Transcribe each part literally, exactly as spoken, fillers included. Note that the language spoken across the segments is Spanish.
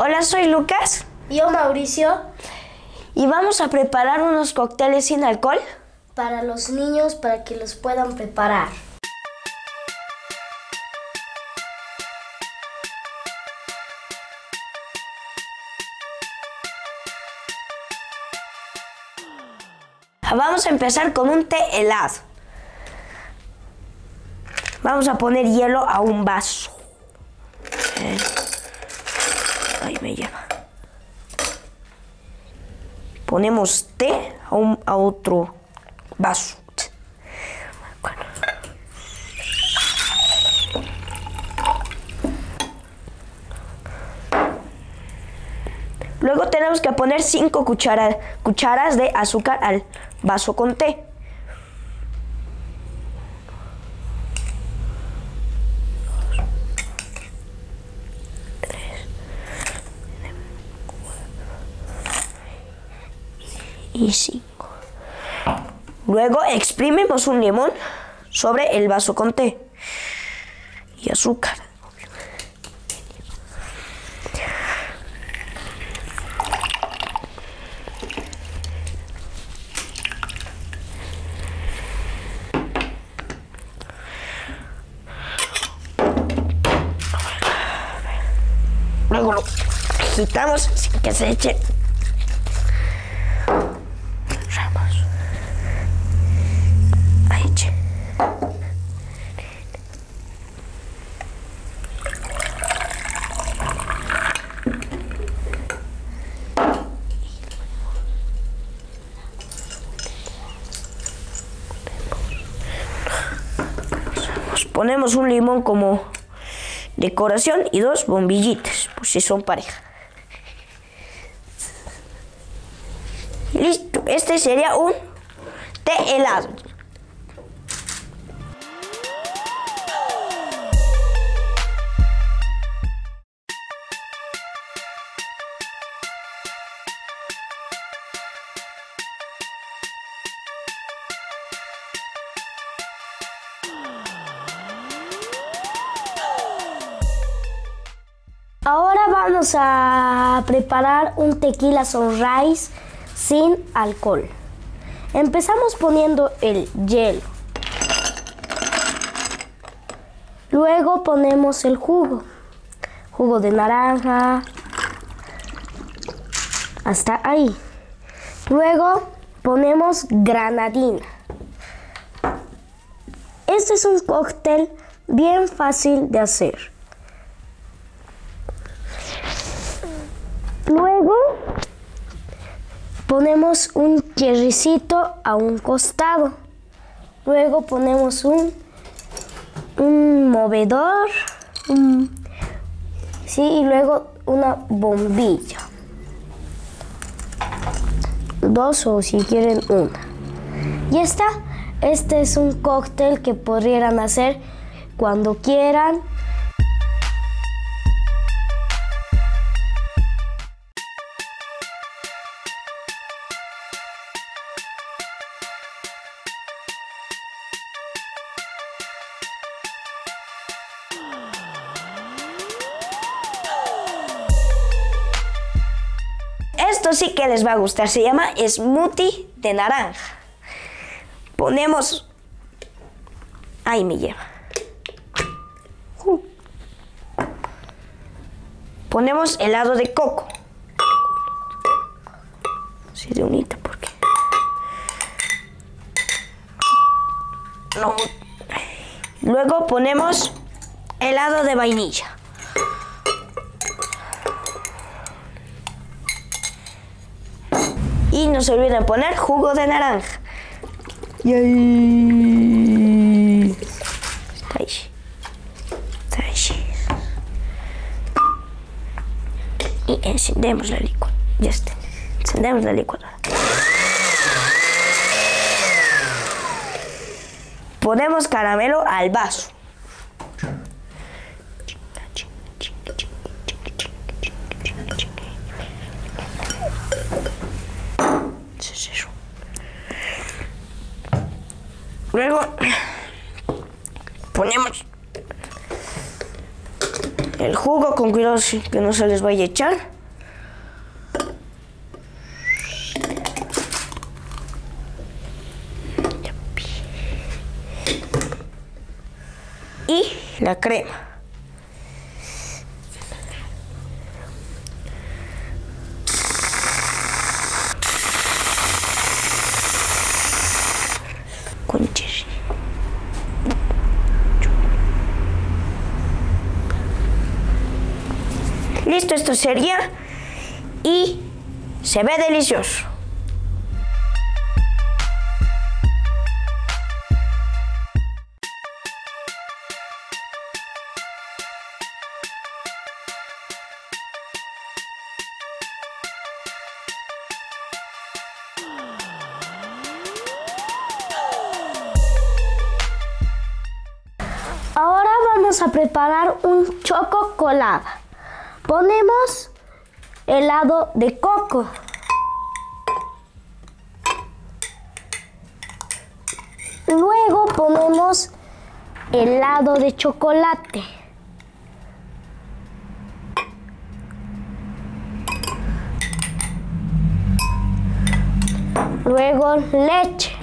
Hola, soy Lucas. Yo, Mauricio. Y vamos a preparar unos cócteles sin alcohol para los niños, para que los puedan preparar. Vamos a empezar con un té helado. Vamos a poner hielo a un vaso. Eh, ahí me lleva. Ponemos té a, un, a otro vaso. Bueno. Luego tenemos que poner cinco cuchara, cucharas de azúcar al vaso con té. Y cinco. Luego exprimimos un limón sobre el vaso con té y azúcar. Luego lo agitamos sin que se eche. Ramos. Ahí eche. Ponemos un limón como decoración y dos bombillitas, por si son pareja. Listo, este sería un té helado. Ahora vamos a preparar un tequila sunrise sin alcohol. Empezamos poniendo el hielo. Luego ponemos el jugo. Jugo de naranja. Hasta ahí. Luego ponemos granadina. Este es un cóctel bien fácil de hacer. Luego ponemos un cherrycito a un costado. Luego ponemos un, un movedor. Un, sí, y luego una bombilla. Dos o si quieren una. Y está. Este es un cóctel que podrían hacer cuando quieran. Esto sí que les va a gustar, se llama smoothie de naranja. Ponemos... Ahí me lleva. Uh. Ponemos helado de coco. Sí, de unita, porque... No. Luego ponemos helado de vainilla. Y no se olviden poner jugo de naranja. Y ahí. Está ahí. Está ahí. Y encendemos la licuadora. Ya está. Encendemos la licuadora. Ponemos caramelo al vaso. Luego ponemos el jugo con cuidado que no se les vaya a echar. Y la crema. Con cherry. Listo, esto sería y se ve delicioso. Ahora vamos a preparar un choco colada. Ponemos helado de coco. Luego ponemos helado de chocolate. Luego leche.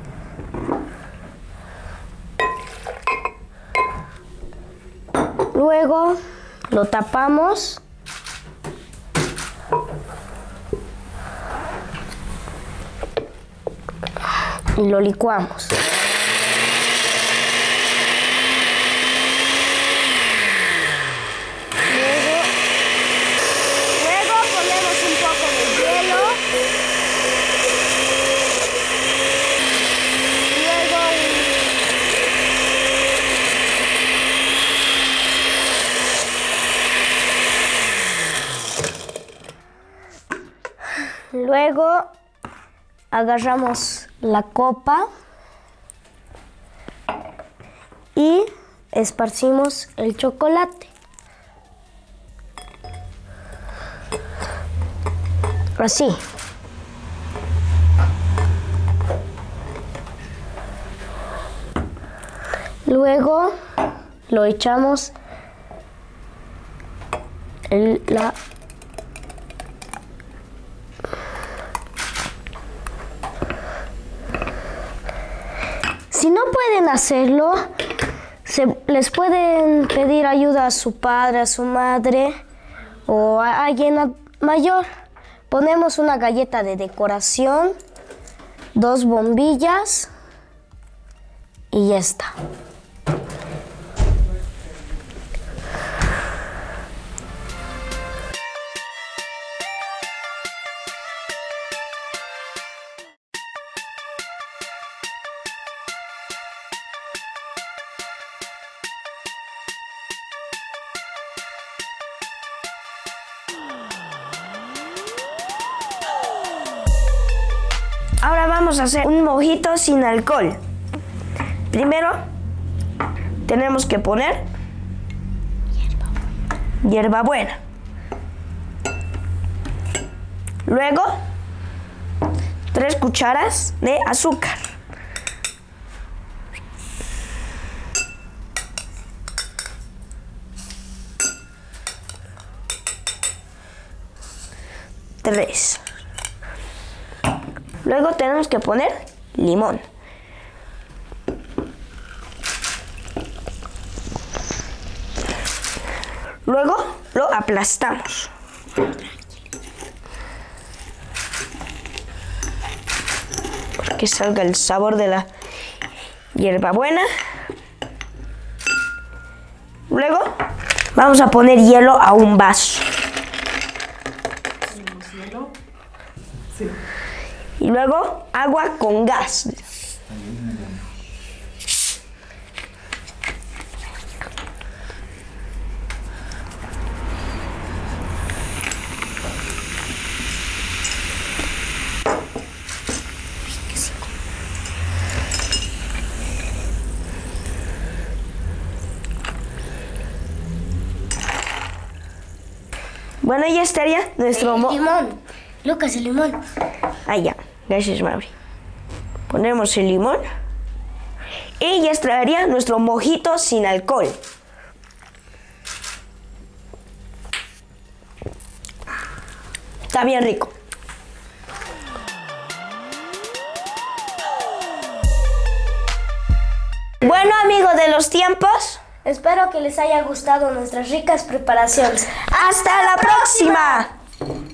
Luego lo tapamos y lo licuamos. Luego, luego ponemos un poco de hielo. Luego agarramos la copa y esparcimos el chocolate. Así. Luego lo echamos en la Si no pueden hacerlo, se, les pueden pedir ayuda a su padre, a su madre o a alguien mayor. Ponemos una galleta de decoración, dos bombillas y ya está. Ahora vamos a hacer un mojito sin alcohol. Primero tenemos que poner hierbabuena. Luego tres cucharas de azúcar. Tres. Luego tenemos que poner limón. Luego lo aplastamos. Para que salga el sabor de la hierbabuena. Luego vamos a poner hielo a un vaso. Sí. Y luego agua con gas. Bueno, ya estaría nuestro mo... limón. Lucas, el limón. Ah, ya. Gracias, Mauri. Ponemos el limón. Y ya estaría nuestro mojito sin alcohol. Está bien rico. Bueno, amigos de los tiempos, espero que les haya gustado nuestras ricas preparaciones. ¡hasta la próxima!